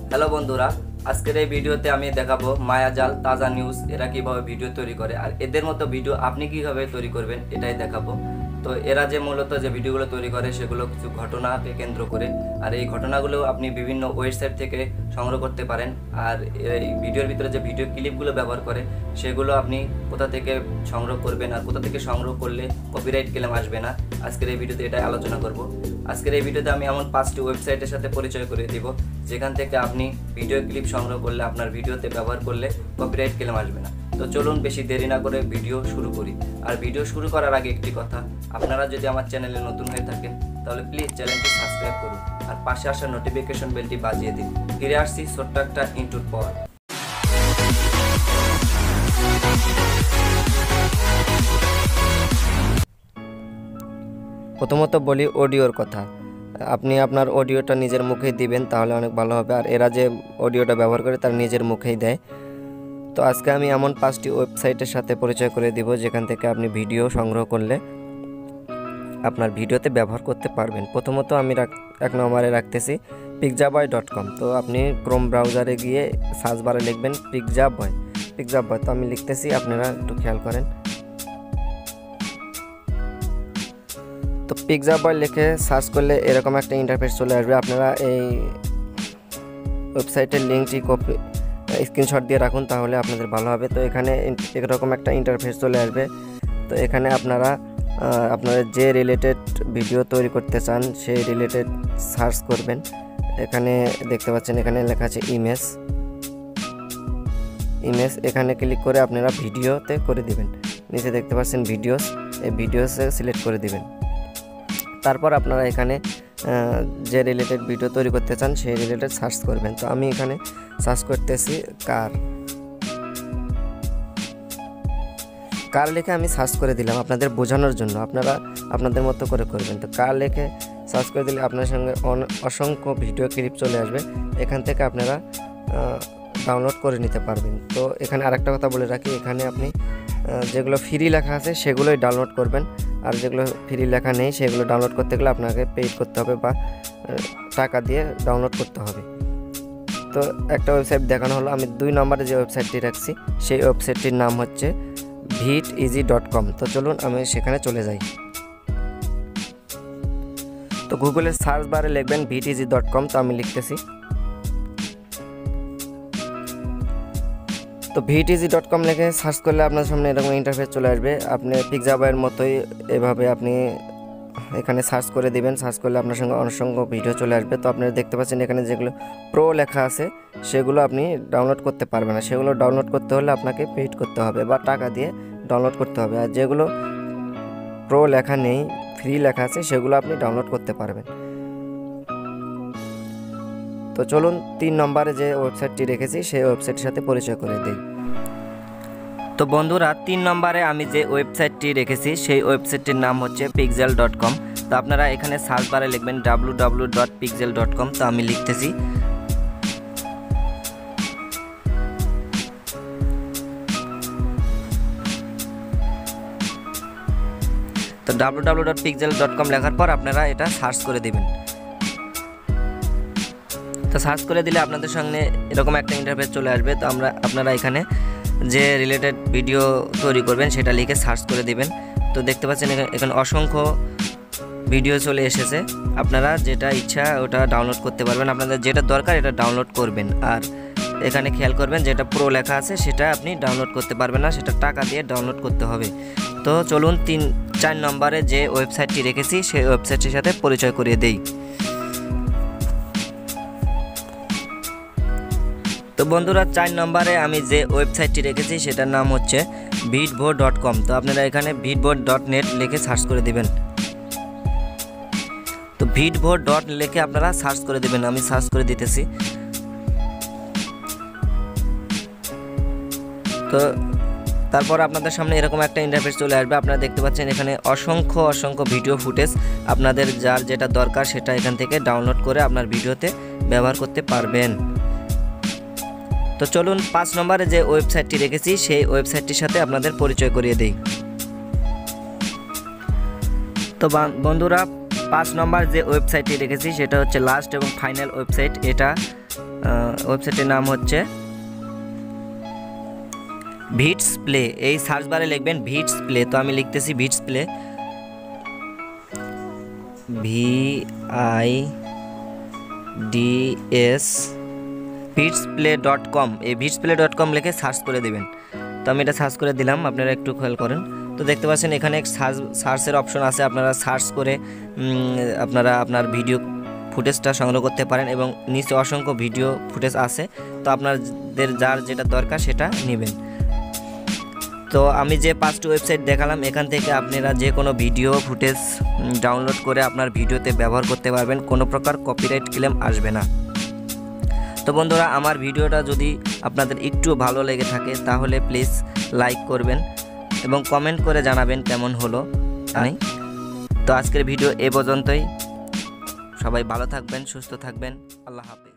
Hello বন্ধুরা, আজকের এই ভিডিওতে আমি দেখাবো মায়াজাল তাজা নিউজ এরা কিভাবে ভিডিও তৈরি করে আর এদের মতো ভিডিও আপনি কিভাবে তৈরি করবেন এটাই দেখাবো। তো এরা যে মূলত যে ভিডিওগুলো তৈরি করে সেগুলো কিছু ঘটনাকে কেন্দ্র করে, আর এই ঘটনাগুলো আপনি বিভিন্ন ওয়েবসাইট থেকে সংগ্রহ করতে পারেন। আর এই ভিডিওর ভিতরে যে ভিডিও ক্লিপগুলো ব্যবহার করে সেগুলো আপনি কোথা থেকে সংগ্রহ করবেন আর কোথা থেকে সংগ্রহ করলে কপিরাইট ক্লেম আসবে না, আজকের এই ভিডিওতে এটাই আলোচনা করব। আজকের এই ভিডিওতে আমি এমন 5টি ওয়েবসাইটের সাথে পরিচয় করে দিব যেখান থেকে আপনি ভিডিও ক্লিপ সংগ্রহ করলে আপনার ভিডিওতে ব্যবহার করলে কপিরাইট ক্লেম আসবে না। তো চলুন বেশি দেরি না করে ভিডিও শুরু করি। আর ভিডিও শুরু করার আগে একটি কথা, আপনারা যদি আমার চ্যানেলে নতুন হয়ে থাকেন তাহলে প্লিজ চ্যানেলটি সাবস্ক্রাইব করুন আর পাশে আসা নোটিফিকেশন বেলটি বাজিয়ে দিন। ফিরে আসছি ছোট্ট একটা ইন্ট্রোর পর। প্রথমত বলি অডিওর কথা। আপনি আপনার অডিওটা নিজের মুখেই দিবেন, তাহলে অনেক ভালো হবে। আর এরা যে অডিওটা ব্যবহার করে তার নিজের মুখেই দেয়। তো আজকে আমি এমন 5টি ওয়েবসাইটের সাথে পরিচয় করে দিব যেখান থেকে আপনি ভিডিও সংগ্রহ করলে আপনার ভিডিওতে ব্যবহার করতে পারবেন। প্রথমত আমি এক নম্বরে রাখতেছি pixabay.com। তো আপনি ক্রোম ব্রাউজারে গিয়ে সার্চ বারে লিখবেন pixabay। তো আমি লিখতেছি, আপনারা একটু খেয়াল করেন। তো pixabay লিখে সার্চ করলে এরকম একটা ইন্টারফেস চলে আসবে। আপনারা এই ওয়েবসাইটের লিঙ্কটি স্ক্রিনশট দিয়ে রাখুন, তাহলে আপনাদের ভালো হবে। তো এখানে এরকম একটা ইন্টারফেস চলে আসবে। তো এখানে আপনারা যে রিলেটেড ভিডিও তৈরি করতে চান সেই রিলেটেড সার্চ করবেন। এখানে দেখতে পাচ্ছেন, এখানে লেখা আছে ইমেজ। এখানে ক্লিক করে আপনারা ভিডিওতে করে দিবেন। নিচে দেখতে পাচ্ছেন ভিডিওস, এই ভিডিওসে সিলেক্ট করে দিবেন। তারপর আপনারা এখানে যে রিলেটেড ভিডিও তৈরি করতে চান সেই রিলেটেড সার্চ করবেন। তো আমি এখানে সার্চ করতেছি কার লিখে আমি সার্চ করে দিলাম আপনাদের বোঝানোর জন্য, আপনারা আপনাদের মতো করে করবেন। তো কার লিখে সার্চ করে দিলে আপনার সঙ্গে অসংখ্য ভিডিও ক্লিপ চলে আসবে, এখান থেকে আপনারা ডাউনলোড করে নিতে পারবেন। তো এখানে আরেকটা কথা বলে রাখি, এখানে আপনি যেগুলো ফ্রি লেখা আছে সেগুলোই ডাউনলোড করবেন, আর যেগুলো ফ্রি লেখা নেই সেগুলো ডাউনলোড করতে গেলে আপনাকে পেইড করতে হবে বা টাকা দিয়ে ডাউনলোড করতে হবে। তো একটা ওয়েবসাইট দেখানো হলো। আমি 2 নম্বরে যে ওয়েবসাইটটি রাখছি সেই ওয়েবসাইটটির নাম হচ্ছে viteasy.com। তো চলুন আমি সেখানে চলে যাই। তো গুগলের সার্চ বারে লিখবেন viteasy.com। তো আমি লিখতেছি। তো viteasy.com লিখে সার্চ করলে আপনার সামনে এরকম ইন্টারফেস চলে আসবে। আপনি pixabay-এর মতোই এভাবে আপনি এখানে সার্চ করে দিবেন। সার্চ করলে আপনার সঙ্গে অসংখ্য ভিডিও চলে আসবে। তো আপনারা দেখতে পাচ্ছেন এখানে যেগুলো প্রো লেখা আছে সেগুলো আপনি ডাউনলোড করতে পারবেন না। সেগুলো ডাউনলোড করতে হলে আপনাকে পেইড করতে হবে বা টাকা দিয়ে ডাউনলোড করতে হবে। আর যেগুলো প্রো লেখা নেই, ফ্রি লেখা আছে, সেগুলো আপনি ডাউনলোড করতে পারবেন। তো চলুন 3 নম্বরে যে ওয়েবসাইটটি রেখেছি সেই ওয়েবসাইটের সাথে পরিচয় করে দিই। তো বন্ধুরা, 3 নম্বরে আমি যে ওয়েবসাইটটি রেখেছি সেই ওয়েবসাইটটির নাম হচ্ছে pixel.com। তো আপনারা এখানে সার্চ বারে লিখবেন www.pixel.com। তো আমি লিখতেছি। তো www.pixel.com লেখার পর আপনারা এটা সার্চ করে দিবেন। তো সার্চ করে দিলে আপনাদের সামনে এরকম একটা ইন্টারফেস চলে আসবে। তো আপনারা এখানে যে রিলেটেড ভিডিও তৈরি করবেন সেটা লিখে সার্চ করে দিবেন। তো দেখতে পাচ্ছেন এখানে অসংখ্য ভিডিও চলে এসেছে। আপনারা যেটা ইচ্ছা ওটা ডাউনলোড করতে পারবেন, আপনাদের যেটা দরকার এটা ডাউনলোড করবেন। আর এখানে খেয়াল করবেন যেটা প্রো লেখা আছে সেটা আপনি ডাউনলোড করতে পারবেন না, সেটা টাকা দিয়ে ডাউনলোড করতে হবে। তো চলুন 4 নম্বরে যে ওয়েবসাইটটি রেখেছি সেই ওয়েবসাইটটির সাথে পরিচয় করিয়ে দেই। তো বন্ধুরা, 4 নম্বরে আমি যে ওয়েবসাইটটি রেখেছি সেটার নাম হচ্ছে vidvo.com। তো আপনারা এখানে vidvo.net লিখে সার্চ করে দিবেন। তো vidvo. লিখে আপনারা সার্চ করে দিবেন। আমি সার্চ করে দিতেছি। তো তারপর আপনাদের সামনে এরকম একটা ইন্টারফেস চলে আসবে। আপনারা দেখতে পাচ্ছেন এখানে অসংখ্য ভিডিও ফুটেজ, আপনাদের যার যেটা দরকার সেটা এখান থেকে ডাউনলোড করে আপনার ভিডিওতে ব্যবহার করতে পারবেন। তো চলুন 5 নম্বরে যে ওয়েবসাইটটি রেখেছি সেই ওয়েবসাইটটির সাথে আপনাদের পরিচয় করিয়ে দেই। তো বন্ধুরা, 5 নম্বর যে ওয়েবসাইটটি রেখেছি সেটা হচ্ছে লাস্ট এবং ফাইনাল ওয়েবসাইট। এটা ওয়েবসাইটের নাম হচ্ছে ভিটস প্লে। এই সার্চ বারে লিখবেন ভিটস প্লে। তো আমি লিখতেছি ভিটস প্লে, VIDS ভিটসপ্লে.com। এই ভিটসপ্লে.com লিখে সার্চ করে দেবেন। তো আমি এটা সার্চ করে দিলাম, আপনারা একটু খেয়াল করেন। তো দেখতে পাচ্ছেন এখানে সার্চের অপশন আছে, আপনারা সার্চ করে আপনারা আপনার ভিডিও ফুটেজটা সংগ্রহ করতে পারেন এবং নিচে অসংখ্য ভিডিও ফুটেজ আছে। তো আপনাদের যার যেটা দরকার সেটা নেবেন। তো আমি যে 5টি ওয়েবসাইট দেখালাম, এখান থেকে আপনারা যে কোনো ভিডিও ফুটেজ ডাউনলোড করে আপনার ভিডিওতে ব্যবহার করতে পারবেন, কোনো প্রকার কপিরাইট ক্লেম আসবে না। তো বন্ধুরা, আমার ভিডিওটা যদি আপনাদের একটু ভালো লেগে থাকে তাহলে প্লিজ লাইক করবেন এবং কমেন্ট করে জানাবেন কেমন হলো। তো আজকের ভিডিও এ পর্যন্তই। সবাই ভালো থাকবেন, সুস্থ থাকবেন। আল্লাহ হাফেজ।